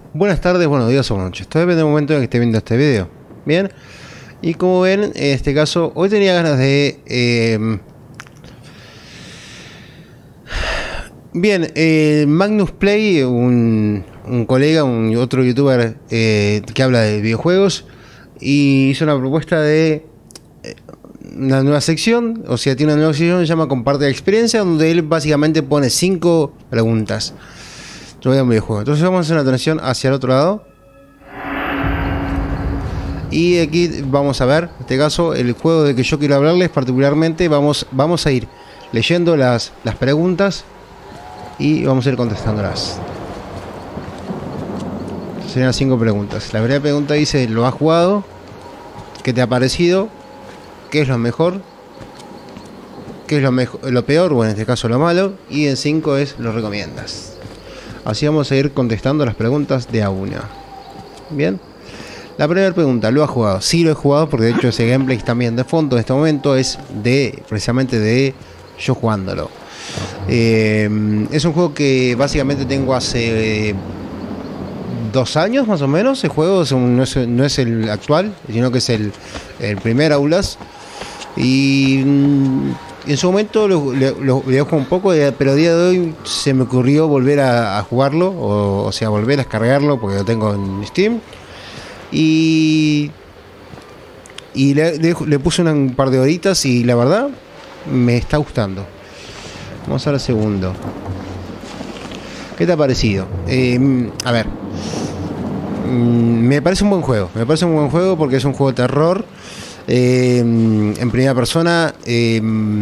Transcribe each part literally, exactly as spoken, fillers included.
Buenas tardes, buenos días o buenas noches. Todo depende del momento en que esté viendo este video. Bien. Y como ven, en este caso, hoy tenía ganas de... Eh, bien, eh, Magnus Play, un, un colega, un otro youtuber eh, que habla de videojuegos, y hizo una propuesta de eh, una nueva sección, o sea, tiene una nueva sección que se llama Comparte la Experiencia, donde él básicamente pone cinco preguntas sobre un videojuego. Entonces vamos a hacer una transición hacia el otro lado. Y aquí vamos a ver, en este caso, el juego de que yo quiero hablarles particularmente. Vamos, vamos a ir leyendo las, las preguntas y vamos a ir contestándolas. Serían cinco preguntas. La primera pregunta dice: ¿lo has jugado? ¿Qué te ha parecido? ¿Qué es lo mejor? ¿Qué es lo, mejor, lo peor? O en este caso lo malo. Y en cinco es: ¿lo recomiendas? Así vamos a ir contestando las preguntas de a una. Bien. La primera pregunta: ¿lo has jugado? Sí, lo he jugado, porque de hecho ese gameplay también de fondo en este momento es de precisamente de yo jugándolo. Eh, es un juego que básicamente tengo hace eh, dos años más o menos. El juego es un, no, es, no es el actual, sino que es el, el primer Aulas. Y mm, en su momento lo, lo, lo, lo jugué un poco, pero a día de hoy se me ocurrió volver a, a jugarlo, o, o sea, volver a descargarlo porque lo tengo en Steam. Y, y le, le, le puse una, un par de horitas y la verdad me está gustando. Vamos a ver el segundo. ¿Qué te ha parecido? Eh, a ver, me parece un buen juego. Me parece un buen juego porque es un juego de terror eh, en primera persona. Eh,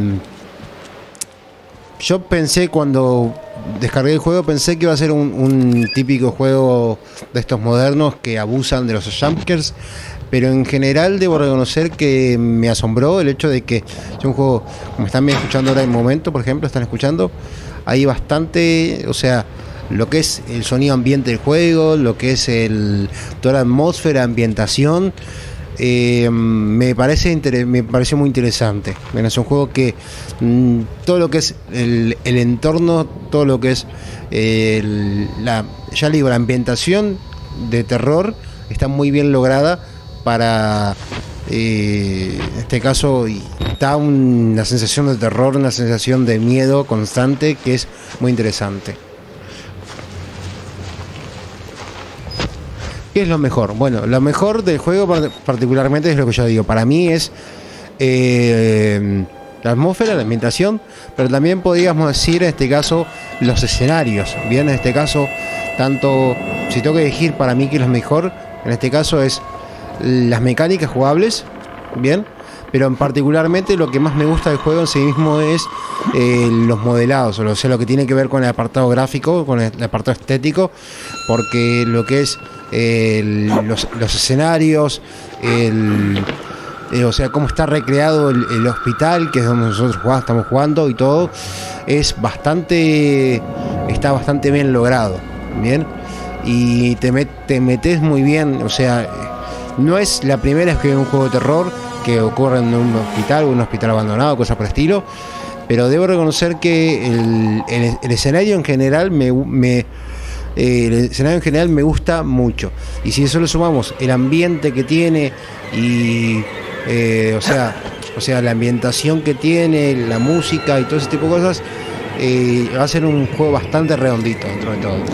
yo pensé cuando descargué el juego, pensé que iba a ser un, un típico juego de estos modernos que abusan de los jumpscares, pero en general debo reconocer que me asombró el hecho de que es un juego, como están escuchando ahora en momento, por ejemplo, están escuchando, hay bastante, o sea, lo que es el sonido ambiente del juego, lo que es el toda la atmósfera, ambientación. Eh, me parece me pareció muy interesante. Bueno, es un juego que mmm, todo lo que es el, el entorno, todo lo que es eh, el, la, ya le digo, la ambientación de terror está muy bien lograda para eh, en este caso, y da un, una sensación de terror, una sensación de miedo constante que es muy interesante. ¿Qué es lo mejor? Bueno, lo mejor del juego particularmente es lo que yo digo. Para mí es eh, la atmósfera, la ambientación, pero también podríamos decir en este caso los escenarios. Bien, en este caso, tanto si tengo que elegir para mí qué es lo mejor, en este caso es las mecánicas jugables, bien, pero en particularmente lo que más me gusta del juego en sí mismo es eh, los modelados, o sea, lo que tiene que ver con el apartado gráfico, con el apartado estético, porque lo que es El, los, los escenarios, el, eh, o sea, cómo está recreado el, el hospital, que es donde nosotros jugamos, estamos jugando, y todo es bastante, está bastante bien logrado, bien, y te, met, te metes muy bien, o sea, no es la primera vez que veo un juego de terror que ocurre en un hospital o un hospital abandonado, cosas por el estilo, pero debo reconocer que el, el, el escenario en general me, me Eh, el escenario en general me gusta mucho, y si eso le sumamos el ambiente que tiene y eh, o sea o sea la ambientación que tiene, la música y todo ese tipo de cosas, eh, va a ser un juego bastante redondito dentro de todo.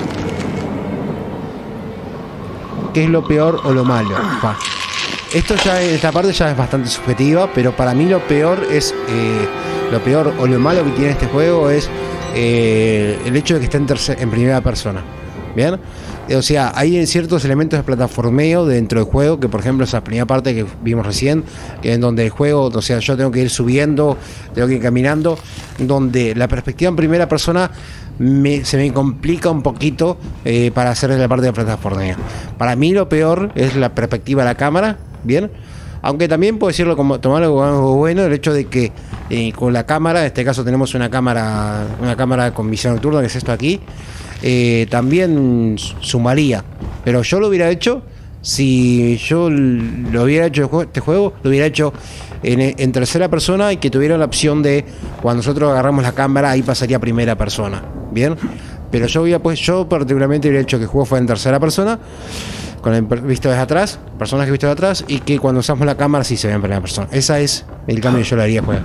¿Qué es lo peor o lo malo? Va. Esto ya, esta parte ya es bastante subjetiva, pero para mí lo peor es eh, lo peor o lo malo que tiene este juego es eh, el hecho de que esté en, tercer, en primera persona. Bien, o sea, hay ciertos elementos de plataformeo dentro del juego, que por ejemplo esa primera parte que vimos recién, en donde el juego, o sea, yo tengo que ir subiendo, tengo que ir caminando, donde la perspectiva en primera persona me, se me complica un poquito eh, para hacer la parte de plataformeo. Para mí lo peor es la perspectiva de la cámara, bien, aunque también puedo decirlo como tomarlo como algo bueno, el hecho de que eh, con la cámara, en este caso tenemos una cámara, una cámara con visión nocturna, que es esto aquí. Eh, también sumaría, pero yo lo hubiera hecho, si yo lo hubiera hecho este juego, lo hubiera hecho en, en tercera persona, y que tuviera la opción de cuando nosotros agarramos la cámara, ahí pasaría a primera persona, bien, Pero yo había pues yo particularmente hubiera hecho que el juego fuera en tercera persona, con el visto desde atrás, personajes visto de atrás, y que cuando usamos la cámara sí se vean en primera persona. Esa es el cambio que yo le haría al juego.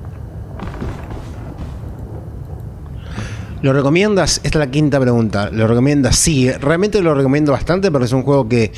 ¿Lo recomiendas? Esta es la quinta pregunta. ¿Lo recomiendas? Sí, realmente lo recomiendo bastante porque es un juego que...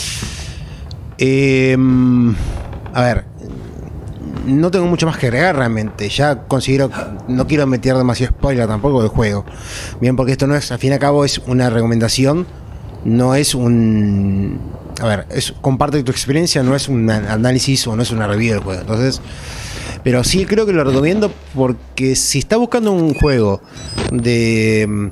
Eh, a ver, no tengo mucho más que agregar realmente. Ya considero... No quiero meter demasiado spoiler tampoco del juego. Bien, porque esto no es... Al fin y al cabo es una recomendación. No es un... A ver, es, comparte tu experiencia, no es un análisis o no es una review del juego. Entonces... Pero sí creo que lo recomiendo porque si está buscando un juego de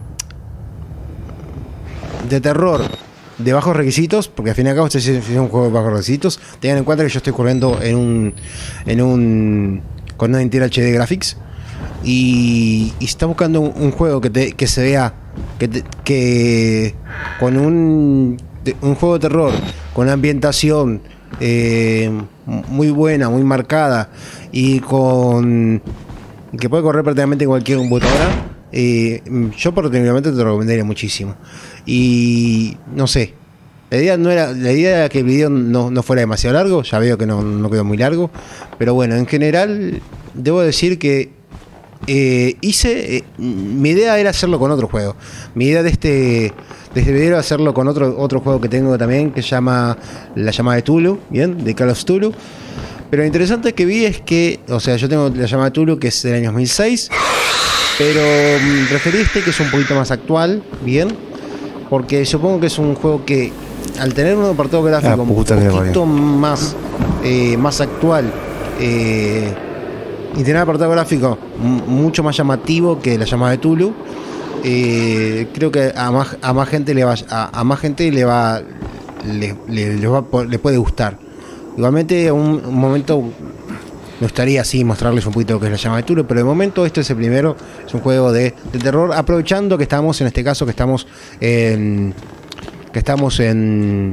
de terror de bajos requisitos, porque al fin y al cabo este es un juego de bajos requisitos, tengan en cuenta que yo estoy corriendo en un en un con una Intel H D Graphics y, y está buscando un, un juego que te, que se vea que, te, que con un un juego de terror con una ambientación eh, muy buena, muy marcada y con que puede correr prácticamente en cualquier computadora, eh, yo particularmente te lo recomendaría muchísimo. Y no sé, la idea no era la idea era que el video no, no fuera demasiado largo, ya veo que no, no quedó muy largo, pero bueno, en general debo decir que eh, hice eh, mi idea era hacerlo con otro juego. Mi idea de este de este video era hacerlo con otro otro juego que tengo también que se llama La Llamada de Tulu, bien, de Call of Tulu. Pero lo interesante que vi es que, o sea, yo tengo La Llamada de Tulu que es del año dos mil seis, pero um, preferí este que es un poquito más actual, bien, porque supongo que es un juego que al tener un apartado gráfico un poquito más eh, más actual eh, y tener un apartado gráfico mucho más llamativo que La Llamada de Tulu, eh, creo que a más a más gente le va a, a más gente le va le, le, le, va, le puede gustar. Igualmente un, un momento me gustaría así mostrarles un poquito lo que es La Llamada de Tulu, pero de momento este es el primero, es un juego de, de terror, aprovechando que estamos en este caso que estamos en que estamos en,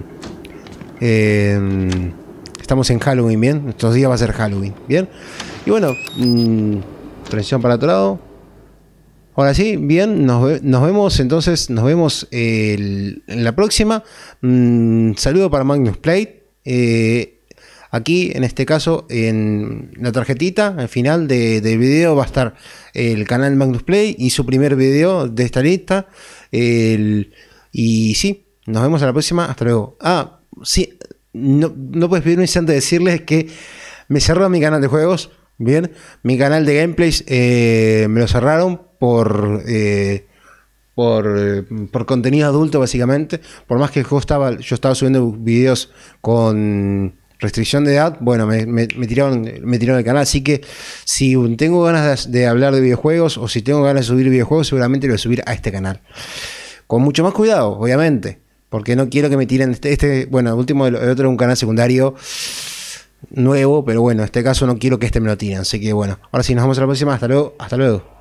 en estamos en Halloween, bien, estos días va a ser Halloween, bien, y bueno, mmm, transición para otro lado. Ahora sí, bien, nos, ve, nos vemos entonces, nos vemos el, en la próxima. Mm, saludo para Magnus Play. Eh, aquí, en este caso, en la tarjetita, al final de, del video va a estar el canal Magnus Play y su primer video de esta lista. El, y sí, nos vemos a la próxima. Hasta luego. Ah, sí, no, no puedes pedirme antes de decirles que me cerró mi canal de juegos. Bien, mi canal de gameplays eh, me lo cerraron por eh, por, eh, por contenido adulto básicamente. Por más que yo estaba, yo estaba subiendo videos con restricción de edad, bueno, me, me, me tiraron me tiraron el canal. Así que si tengo ganas de, de hablar de videojuegos o si tengo ganas de subir videojuegos, seguramente lo voy a subir a este canal. Con mucho más cuidado, obviamente, porque no quiero que me tiren este, este bueno, el último, el otro era un canal secundario nuevo, pero bueno, en este caso no quiero que este me lo tiren. Así que bueno, ahora sí, nos vemos en la próxima. Hasta luego, hasta luego.